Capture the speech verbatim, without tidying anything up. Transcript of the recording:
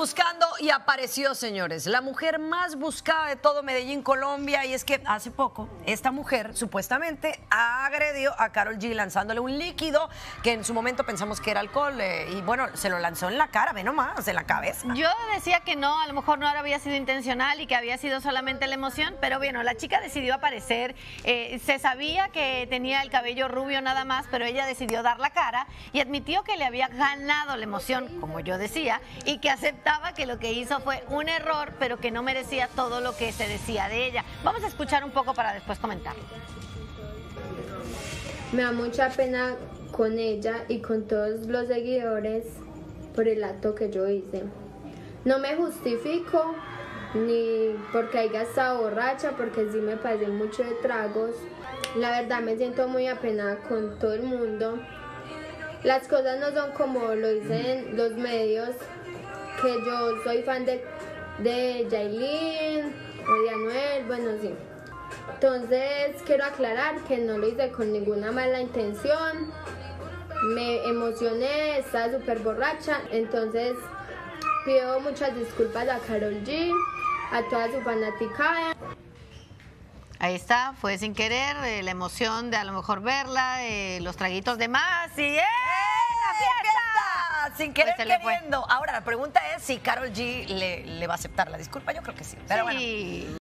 buscando y apareció, señores, la mujer más buscada de todo Medellín, Colombia. Y es que hace poco esta mujer supuestamente agredió a Karol G lanzándole un líquido que en su momento pensamos que era alcohol eh, y bueno, se lo lanzó en la cara, ve nomás, en la cabeza. Yo decía que no, a lo mejor no había sido intencional y que había sido solamente la emoción, pero bueno, la chica decidió aparecer, eh, se sabía que tenía el cabello rubio nada más, pero ella decidió dar la cara y admitió que le había ganado la emoción, como yo decía, y que aceptaba que lo que hizo fue un error, pero que no merecía todo lo que se decía de ella. Vamos a escuchar un poco para después comentarlo. Me da mucha pena con ella y con todos los seguidores por el acto que yo hice. No me justifico ni porque haya estado borracha, porque sí me pasé mucho de tragos. La verdad me siento muy apenada con todo el mundo. Las cosas no son como lo dicen los medios, que yo soy fan de, de Yailin o de Anuel, bueno sí. Entonces quiero aclarar que no lo hice con ninguna mala intención. Me emocioné, estaba súper borracha, entonces pido muchas disculpas a Karol G, a toda su fanaticada. Ahí está, fue sin querer, eh, la emoción de a lo mejor verla, eh, los traguitos de más y ¡eh! ¡La fiesta! Sin querer Pues se le queriendo. Ahora la pregunta es si Karol G le, le va a aceptar la disculpa. Yo creo que sí. Pero sí. bueno.